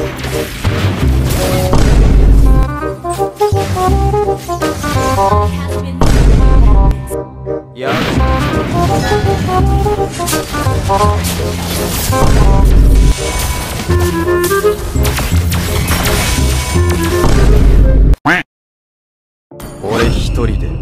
や俺一人で。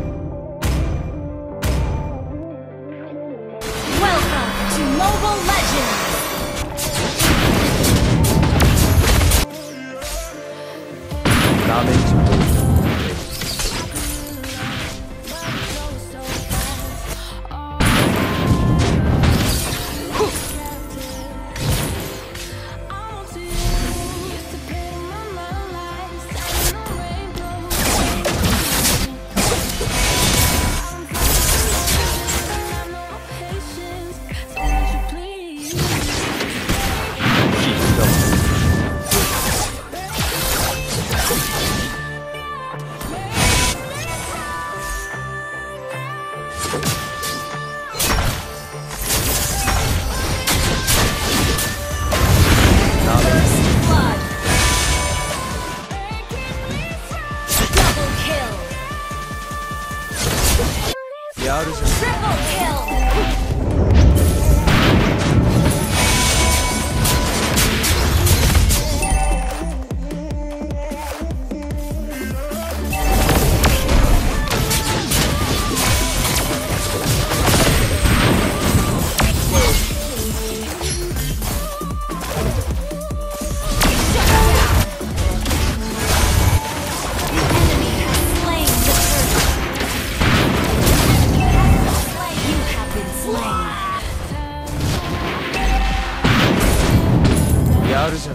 ダメージやるじゃん。やるじゃん。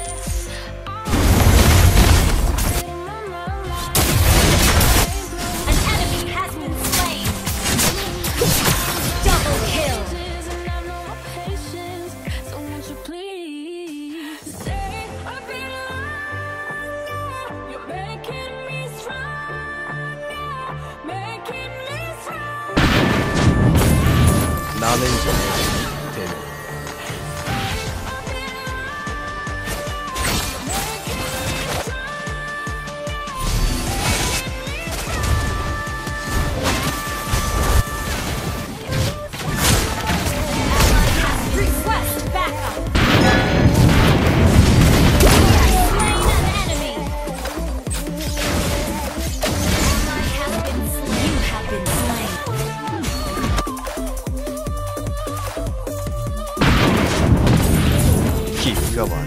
なめんじゃねえ、てめえ。気が悪い。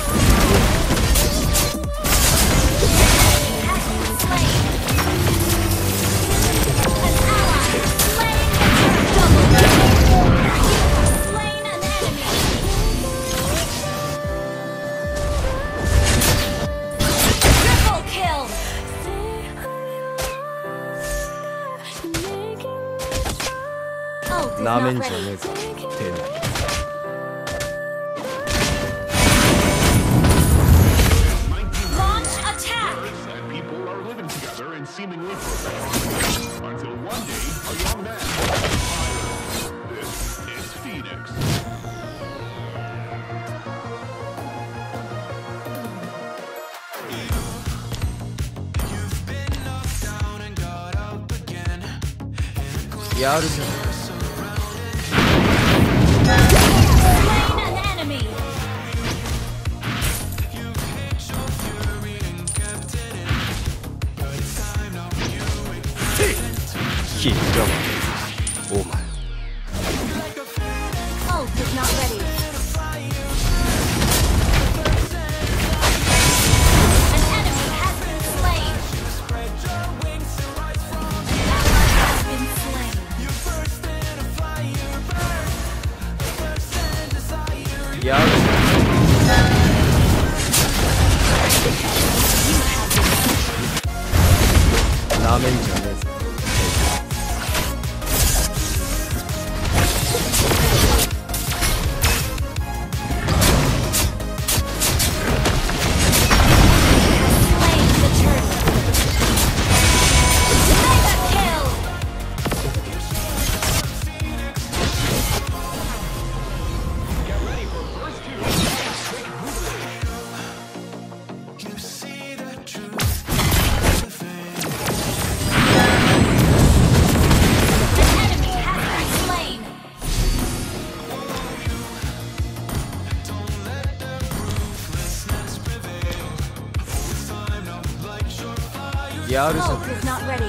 なめんじゃねえぞ、てめえ。 Seemingly perfect until one day a young man fire. This is Phoenix. You've been knocked down and got up again. やるじゃん。気が悪い、お前。やるじゃん。なめんじゃねえぞ。 やるじゃん。 Ult is not ready.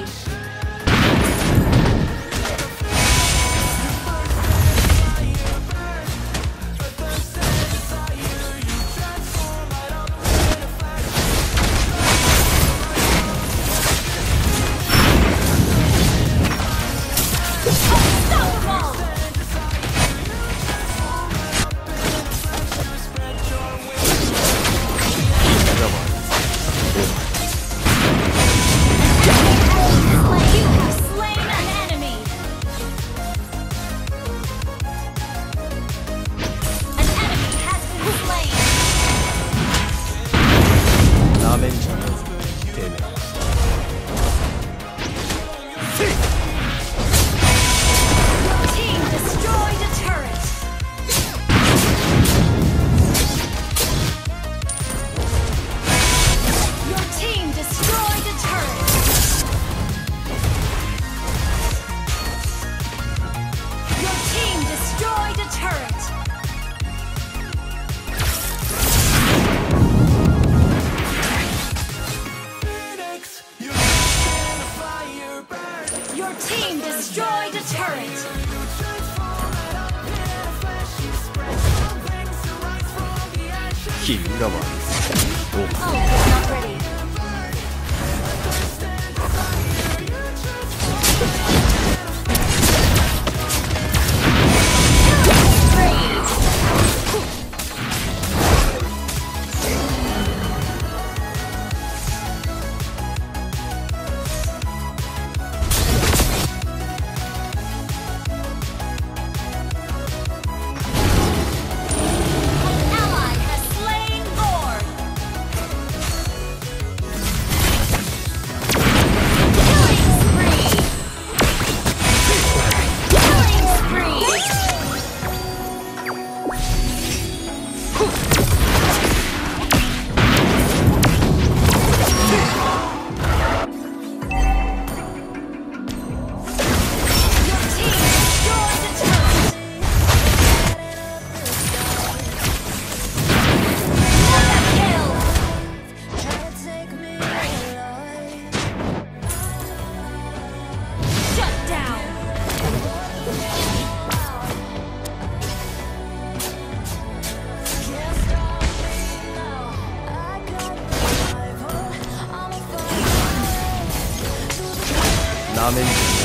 You have slain an enemy. An enemy has been slain. なめんじゃねえぞてめえ。 Your team destroyed a turret. Your team destroyed a turret. Your team destroyed a turret. Your team destroyed a turret. 気裏はお Ult is not ready. An ally has slain Lord. Killing spree. Killing spree. Your team destroyed the turret. Mega kill. Shut down. なめんじゃね